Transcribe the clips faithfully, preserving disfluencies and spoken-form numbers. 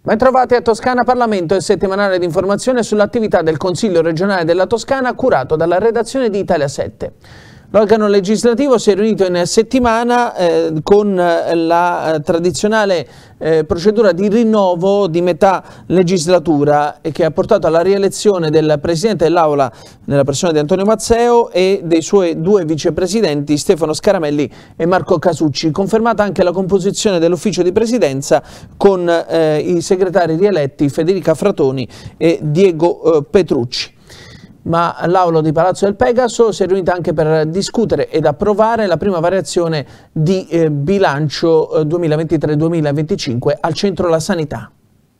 Ben trovati a Toscana Parlamento, il settimanale di informazione sull'attività del Consiglio regionale della Toscana curato dalla redazione di Italia sette. L'organo legislativo si è riunito in settimana eh, con la eh, tradizionale eh, procedura di rinnovo di metà legislatura e che ha portato alla rielezione del Presidente dell'Aula nella persona di Antonio Mazzeo e dei suoi due vicepresidenti Stefano Scaramelli e Marco Casucci. Confermata anche la composizione dell'ufficio di presidenza con eh, i segretari rieletti Federica Fratoni e Diego eh, Petrucci. Ma l'Aula di Palazzo del Pegaso si è riunita anche per discutere ed approvare la prima variazione di eh, bilancio eh, duemilaventitré duemilaventicinque al centro la sanità.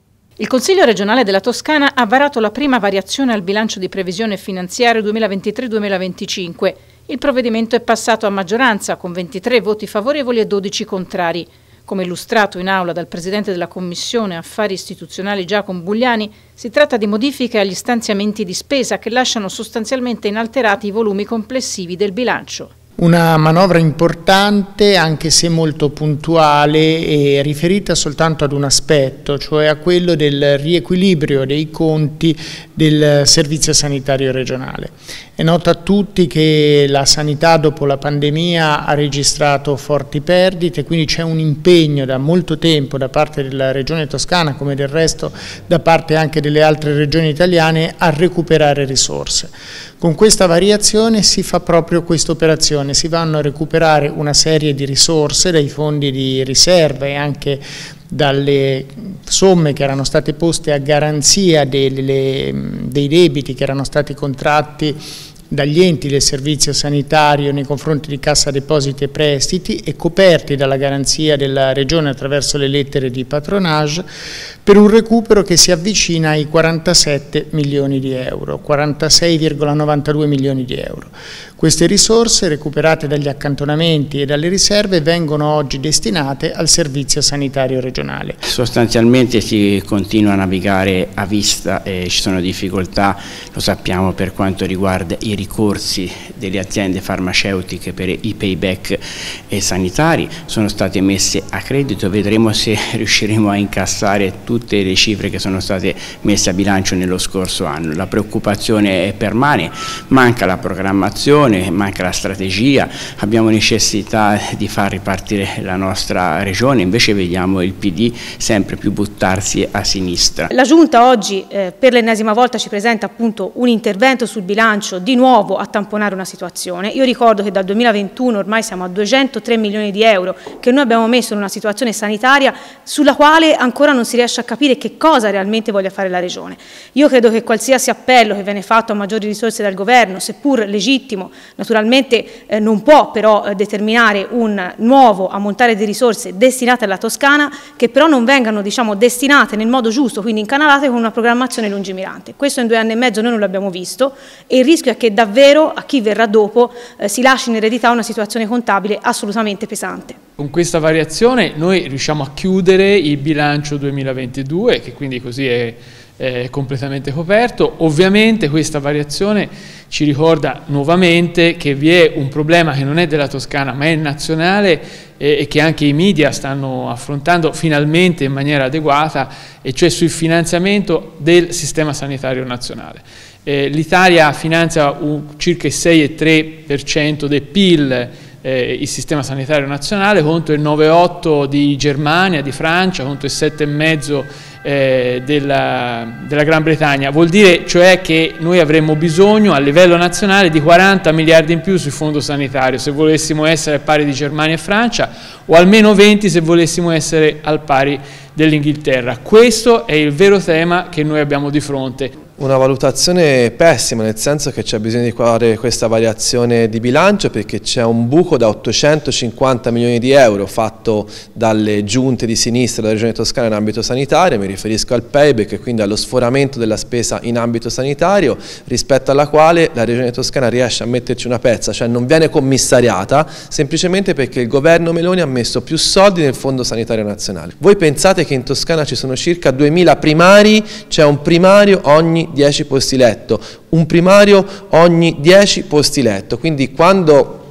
Il Consiglio regionale della Toscana ha varato la prima variazione al bilancio di previsione finanziario duemilaventitré duemilaventicinque. Il provvedimento è passato a maggioranza con ventitré voti favorevoli e dodici contrari. Come illustrato in aula dal Presidente della Commissione Affari Istituzionali Giacomo Bugliani, si tratta di modifiche agli stanziamenti di spesa che lasciano sostanzialmente inalterati i volumi complessivi del bilancio. Una manovra importante, anche se molto puntuale e riferita soltanto ad un aspetto, cioè a quello del riequilibrio dei conti del Servizio Sanitario Regionale. È noto a tutti che la sanità dopo la pandemia ha registrato forti perdite, quindi c'è un impegno da molto tempo da parte della Regione Toscana, come del resto da parte anche delle altre regioni italiane, a recuperare risorse. Con questa variazione si fa proprio questa operazione, si vanno a recuperare una serie di risorse dai fondi di riserva e anche dalle somme che erano state poste a garanzia delle, dei debiti che erano stati contratti dagli enti del servizio sanitario nei confronti di Cassa Depositi e Prestiti e coperti dalla garanzia della Regione attraverso le lettere di patronage, per un recupero che si avvicina ai quarantasette milioni di euro, quarantasei virgola novantadue milioni di euro. Queste risorse, recuperate dagli accantonamenti e dalle riserve, vengono oggi destinate al Servizio Sanitario Regionale. Sostanzialmente si continua a navigare a vista e ci sono difficoltà, lo sappiamo, per quanto riguarda i ricorsi delle aziende farmaceutiche per i payback sanitari. Sono state messe a credito, vedremo se riusciremo a incassare tutte le cifre che sono state messe a bilancio nello scorso anno. La preoccupazione permane, manca la programmazione, manca la strategia, abbiamo necessità di far ripartire la nostra regione, invece vediamo il P D sempre più buttarsi a sinistra. La Giunta oggi eh, per l'ennesima volta ci presenta appunto un intervento sul bilancio di nuovo a tamponare una situazione. Io ricordo che dal duemilaventuno ormai siamo a duecentotré milioni di euro che noi abbiamo messo in una situazione sanitaria sulla quale ancora non si riesce a capire che cosa realmente voglia fare la Regione. Io credo che qualsiasi appello che viene fatto a maggiori risorse dal Governo, seppur legittimo, naturalmente eh, non può però eh, determinare un nuovo ammontare di risorse destinate alla Toscana che però non vengano, diciamo, destinate nel modo giusto, quindi incanalate con una programmazione lungimirante. Questo in due anni e mezzo noi non l'abbiamo visto e il rischio è che davvero a chi verrà dopo eh, si lasci in eredità una situazione contabile assolutamente pesante. Con questa variazione noi riusciamo a chiudere il bilancio duemilaventidue, che quindi così è è completamente coperto. Ovviamente questa variazione ci ricorda nuovamente che vi è un problema che non è della Toscana ma è nazionale e, e che anche i media stanno affrontando finalmente in maniera adeguata, e cioè sul finanziamento del sistema sanitario nazionale. Eh, L'Italia finanzia un, circa il sei virgola tre per cento del P I L Eh, il sistema sanitario nazionale, contro il nove virgola otto di Germania, di Francia, contro il sette virgola cinque eh, della, della Gran Bretagna. Vuol dire cioè che noi avremmo bisogno a livello nazionale di quaranta miliardi in più sul fondo sanitario se volessimo essere al pari di Germania e Francia, o almeno venti se volessimo essere al pari dell'Inghilterra. Questo è il vero tema che noi abbiamo di fronte. Una valutazione pessima, nel senso che c'è bisogno di fare questa variazione di bilancio perché c'è un buco da ottocentocinquanta milioni di euro fatto dalle giunte di sinistra della Regione Toscana in ambito sanitario. Mi riferisco al payback e quindi allo sforamento della spesa in ambito sanitario, rispetto alla quale la Regione Toscana riesce a metterci una pezza, cioè non viene commissariata semplicemente perché il governo Meloni ha messo più soldi nel Fondo Sanitario Nazionale. Voi pensate che in Toscana ci sono circa duemila primari, c'è un primario ogni dieci posti letto, un primario ogni dieci posti letto, quindi quando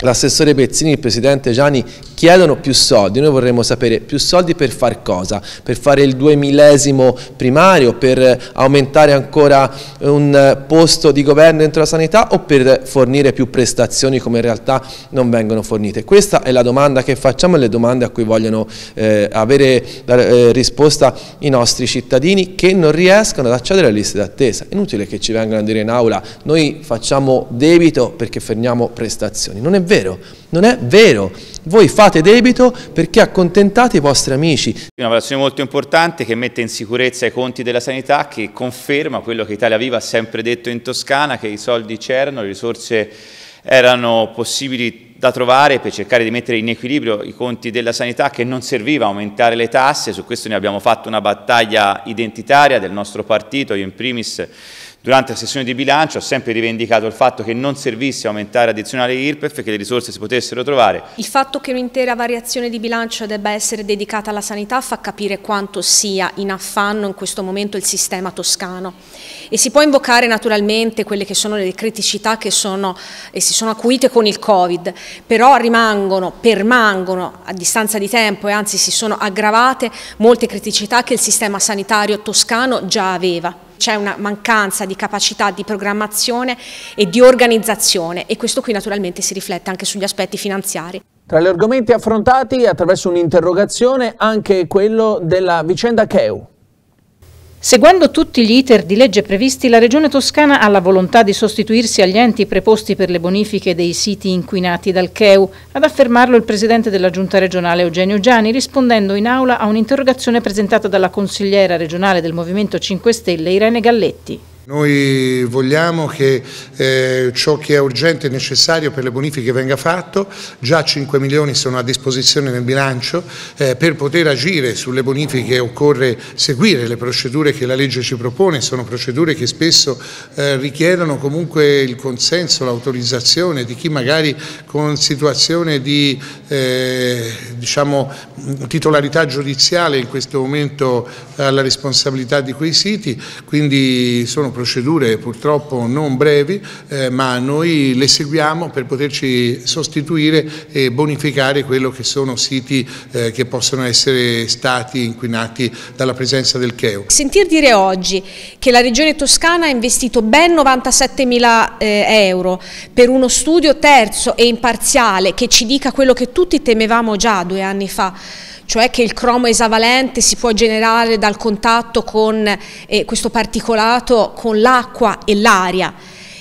l'assessore Pezzini e il presidente Gianni chiedono più soldi. Noi vorremmo sapere più soldi per far cosa? Per fare il duemilesimo primario, per aumentare ancora un posto di governo dentro la sanità o per fornire più prestazioni come in realtà non vengono fornite? Questa è la domanda che facciamo e le domande a cui vogliono eh, avere eh, risposta i nostri cittadini che non riescono ad accedere alle liste d'attesa. È inutile che ci vengano a dire in aula noi facciamo debito perché fermiamo prestazioni. Non è vero, non è vero. Voi fate debito perché accontentate i vostri amici. Una valutazione molto importante che mette in sicurezza i conti della sanità, che conferma quello che Italia Viva ha sempre detto in Toscana, che i soldi c'erano, le risorse erano possibili da trovare per cercare di mettere in equilibrio i conti della sanità, che non serviva aumentare le tasse. Su questo ne abbiamo fatto una battaglia identitaria del nostro partito, io in primis. Durante la sessione di bilancio ho sempre rivendicato il fatto che non servisse aumentare addizionale I R P E F e che le risorse si potessero trovare. Il fatto che un'intera variazione di bilancio debba essere dedicata alla sanità fa capire quanto sia in affanno in questo momento il sistema toscano, e si può invocare naturalmente quelle che sono le criticità che sono e si sono acuite con il Covid, però rimangono, permangono a distanza di tempo e anzi si sono aggravate molte criticità che il sistema sanitario toscano già aveva. C'è una mancanza di capacità di programmazione e di organizzazione, e questo qui naturalmente si riflette anche sugli aspetti finanziari. Tra gli argomenti affrontati attraverso un'interrogazione anche quello della vicenda C E U. Seguendo tutti gli iter di legge previsti, la Regione Toscana ha la volontà di sostituirsi agli enti preposti per le bonifiche dei siti inquinati dal C E U, ad affermarlo il Presidente della Giunta regionale Eugenio Giani, rispondendo in aula a un'interrogazione presentata dalla consigliera regionale del Movimento cinque Stelle Irene Galletti. Noi vogliamo che eh, ciò che è urgente e necessario per le bonifiche venga fatto. Già cinque milioni sono a disposizione nel bilancio. Eh, per poter agire sulle bonifiche occorre seguire le procedure che la legge ci propone, sono procedure che spesso eh, richiedono comunque il consenso, l'autorizzazione di chi magari con situazione di eh, diciamo, titolarità giudiziale in questo momento ha la responsabilità di quei siti, quindi sono procedure purtroppo non brevi, eh, ma noi le seguiamo per poterci sostituire e bonificare quello che sono siti eh, che possono essere stati inquinati dalla presenza del C E U. Sentir dire oggi che la Regione Toscana ha investito ben novantasettemila eh, euro per uno studio terzo e imparziale che ci dica quello che tutti temevamo già due anni fa, cioè che il cromo esavalente si può generare dal contatto con eh, questo particolato con l'acqua e l'aria.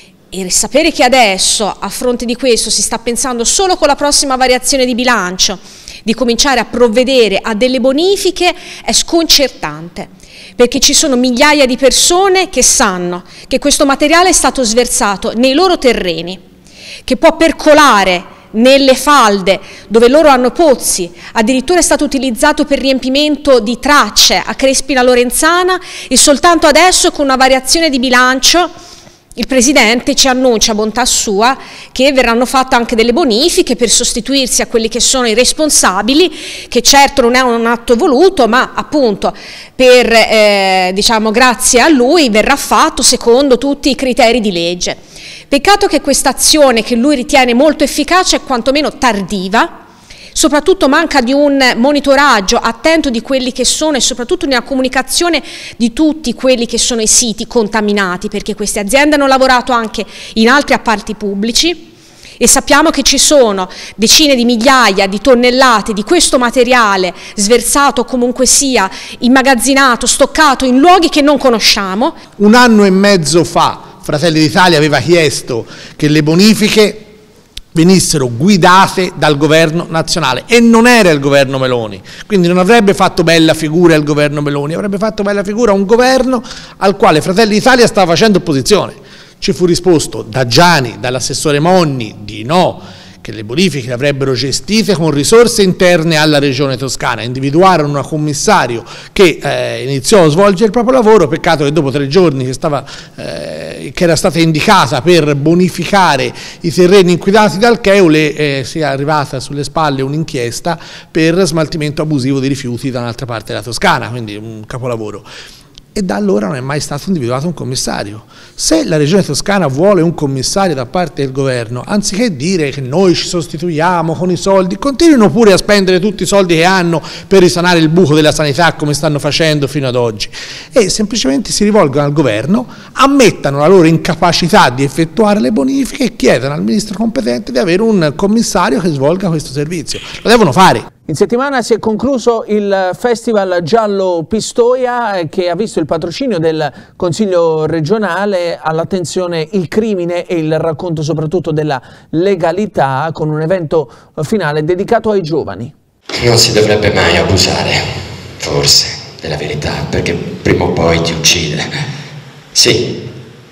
E sapere che adesso, a fronte di questo, si sta pensando solo con la prossima variazione di bilancio di cominciare a provvedere a delle bonifiche è sconcertante, perché ci sono migliaia di persone che sanno che questo materiale è stato sversato nei loro terreni, che può percolare nelle falde dove loro hanno pozzi, addirittura è stato utilizzato per riempimento di tracce a Crespina Lorenzana, e soltanto adesso con una variazione di bilancio il Presidente ci annuncia, bontà sua, che verranno fatte anche delle bonifiche per sostituirsi a quelli che sono i responsabili, che certo non è un atto voluto, ma appunto per, eh, diciamo, grazie a lui verrà fatto secondo tutti i criteri di legge. Peccato che questa azione, che lui ritiene molto efficace, è quantomeno tardiva, soprattutto manca di un monitoraggio attento di quelli che sono e soprattutto nella comunicazione di tutti quelli che sono i siti contaminati, perché queste aziende hanno lavorato anche in altri appalti pubblici e sappiamo che ci sono decine di migliaia di tonnellate di questo materiale sversato, comunque sia immagazzinato, stoccato in luoghi che non conosciamo. Un anno e mezzo fa Fratelli d'Italia aveva chiesto che le bonifiche venissero guidate dal governo nazionale, e non era il governo Meloni, quindi non avrebbe fatto bella figura il governo Meloni, avrebbe fatto bella figura un governo al quale Fratelli d'Italia stava facendo opposizione. Ci fu risposto da Giani, dall'assessore Monni, di no, che le bonifiche le avrebbero gestite con risorse interne alla Regione Toscana. Individuarono un commissario che eh, iniziò a svolgere il proprio lavoro. Peccato che dopo tre giorni che, stava, eh, che era stata indicata per bonificare i terreni inquinati dal C E U, le, eh, sia arrivata sulle spalle un'inchiesta per smaltimento abusivo di rifiuti da un'altra parte della Toscana, quindi un capolavoro. e da allora non è mai stato individuato un commissario. Se la Regione Toscana vuole un commissario da parte del governo, anziché dire che noi ci sostituiamo con i soldi, continuino pure a spendere tutti i soldi che hanno per risanare il buco della sanità come stanno facendo fino ad oggi, e semplicemente si rivolgono al governo, ammettano la loro incapacità di effettuare le bonifiche e chiedano al ministro competente di avere un commissario che svolga questo servizio. Lo devono fare. In settimana si è concluso il Festival Giallo Pistoia, che ha visto il patrocinio del Consiglio regionale, all'attenzione il crimine e il racconto soprattutto della legalità, con un evento finale dedicato ai giovani. Non si dovrebbe mai abusare, forse, della verità, perché prima o poi ti uccide. Sì,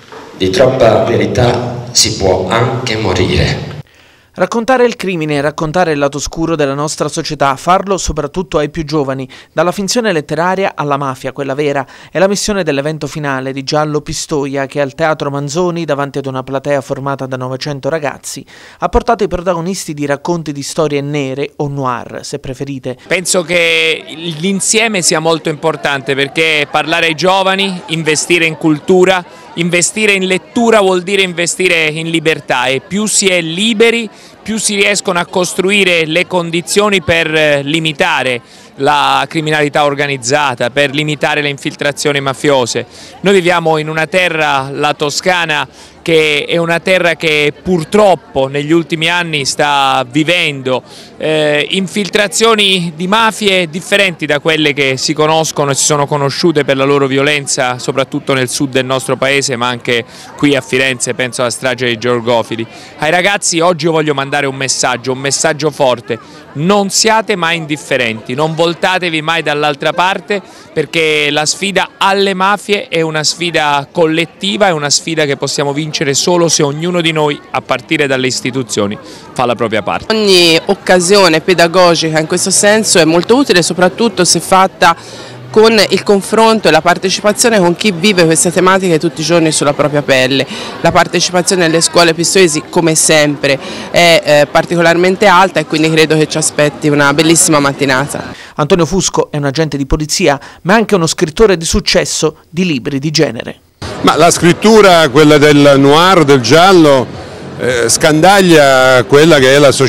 di troppa verità si può anche morire. Raccontare il crimine, raccontare il lato oscuro della nostra società, farlo soprattutto ai più giovani, dalla finzione letteraria alla mafia, quella vera, è la missione dell'evento finale di Giallo Pistoia, che al Teatro Manzoni, davanti ad una platea formata da novecento ragazzi, ha portato i protagonisti di racconti di storie nere o noir, se preferite. Penso che l'insieme sia molto importante, perché parlare ai giovani, investire in cultura, investire in lettura vuol dire investire in libertà, e più si è liberi, più si riescono a costruire le condizioni per limitare la criminalità organizzata, per limitare le infiltrazioni mafiose. Noi viviamo in una terra, la Toscana, che è una terra che purtroppo negli ultimi anni sta vivendo eh, infiltrazioni di mafie differenti da quelle che si conoscono e si sono conosciute per la loro violenza, soprattutto nel sud del nostro paese, ma anche qui a Firenze, penso alla strage dei Georgofili. Ai ragazzi oggi io voglio mandare un messaggio, un messaggio forte: non siate mai indifferenti, non voltatevi mai dall'altra parte, perché la sfida alle mafie è una sfida collettiva, è una sfida che possiamo vincere solo se ognuno di noi, a partire dalle istituzioni, fa la propria parte. Ogni occasione pedagogica in questo senso è molto utile, soprattutto se fatta con il confronto e la partecipazione con chi vive queste tematiche tutti i giorni sulla propria pelle. La partecipazione alle scuole pistoiesi, come sempre, è eh, particolarmente alta, e quindi credo che ci aspetti una bellissima mattinata. Antonio Fusco è un agente di polizia, ma anche uno scrittore di successo di libri di genere. Ma la scrittura, quella del noir, del giallo, eh, scandaglia quella che è la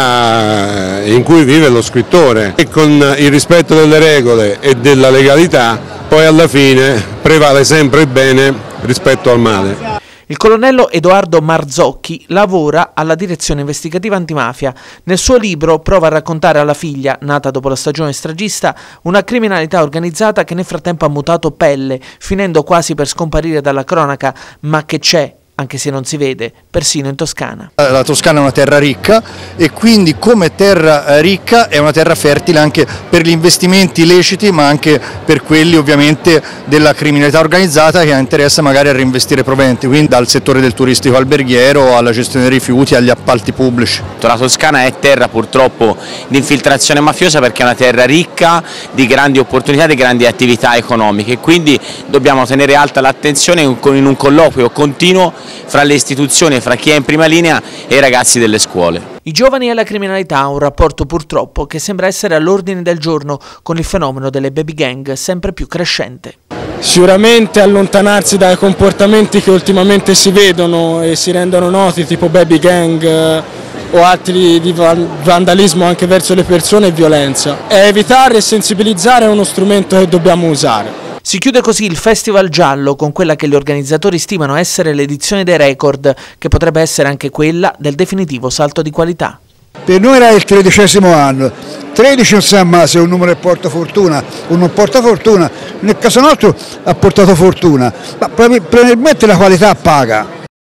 società in cui vive lo scrittore, e con il rispetto delle regole e della legalità poi alla fine prevale sempre il bene rispetto al male. Il colonnello Edoardo Marzocchi lavora alla direzione investigativa antimafia. Nel suo libro prova a raccontare alla figlia, nata dopo la stagione stragista, una criminalità organizzata che nel frattempo ha mutato pelle, finendo quasi per scomparire dalla cronaca, ma che c'è, anche se non si vede, persino in Toscana. La Toscana è una terra ricca, e quindi come terra ricca è una terra fertile anche per gli investimenti illeciti, ma anche per quelli ovviamente della criminalità organizzata, che interessa magari a reinvestire proventi, quindi dal settore del turistico alberghiero alla gestione dei rifiuti agli appalti pubblici. La Toscana è terra purtroppo di infiltrazione mafiosa, perché è una terra ricca di grandi opportunità, di grandi attività economiche, quindi dobbiamo tenere alta l'attenzione in un colloquio continuo fra le istituzioni, fra chi è in prima linea e i ragazzi delle scuole. I giovani e la criminalità, un rapporto purtroppo che sembra essere all'ordine del giorno, con il fenomeno delle baby gang sempre più crescente. Sicuramente allontanarsi dai comportamenti che ultimamente si vedono e si rendono noti, tipo baby gang eh, o atti di vandalismo anche verso le persone e violenza. E evitare e sensibilizzare è uno strumento che dobbiamo usare. Si chiude così il Festival Giallo con quella che gli organizzatori stimano essere l'edizione dei record, che potrebbe essere anche quella del definitivo salto di qualità. Per noi era il tredicesimo anno, tredici non sa se un numero porta fortuna o non porta fortuna, nel caso nostro ha portato fortuna, ma probabilmente la qualità paga.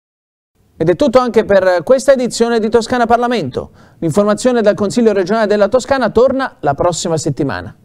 Ed è tutto anche per questa edizione di Toscana Parlamento. L'informazione dal Consiglio regionale della Toscana torna la prossima settimana.